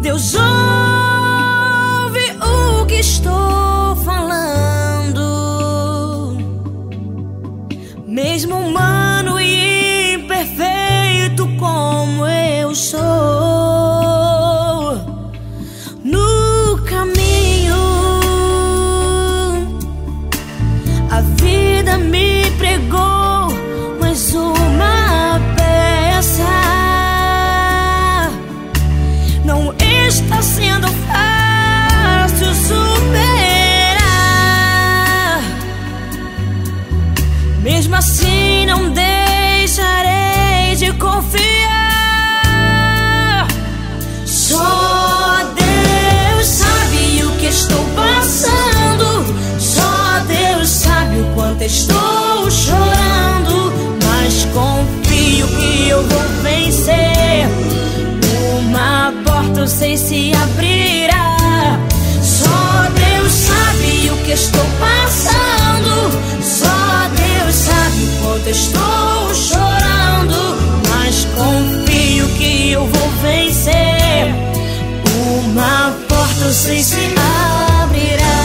Deus ouve o que estou falando, mesmo humano e imperfeito como eu sou. No caminho, a vida me pregou mais uma peça. Não está sendo fácil superar, mesmo assim não deixarei de confiar. Só Deus sabe o que estou passando, só Deus sabe o quanto estou chorando, mas confio que eu vou vencer. Uma porta eu sei se abrirá. Só Deus sabe o que estou passando, só Deus sabe o quanto estou chorando, mas confio que eu vou vencer. Uma porta eu sei se abrirá.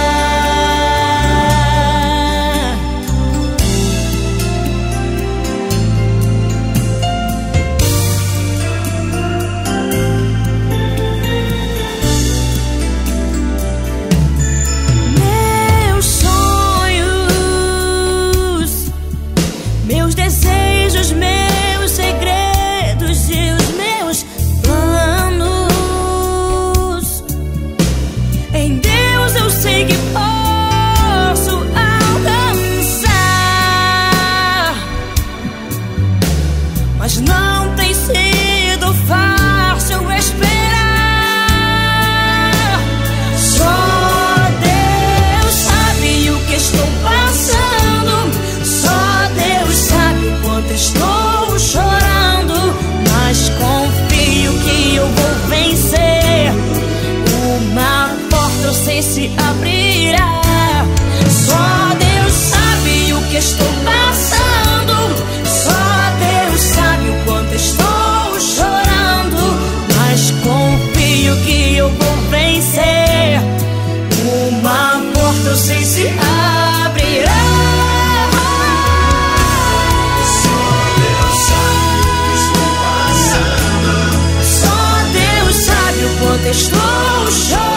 Mas não tem sido fácil esperar. Só Deus sabe o que estou passando, só Deus sabe o quanto estou chorando, mas confio que eu vou vencer. Uma porta eu sei se abrirá. Só Deus sabe o que estou passando, só Deus sabe o quanto estou chorando, mas confio que eu vou vencer. Uma porta eu sei se abrirá. Só Deus sabe o que estou passando, Só Deus sabe o quanto estou chorando,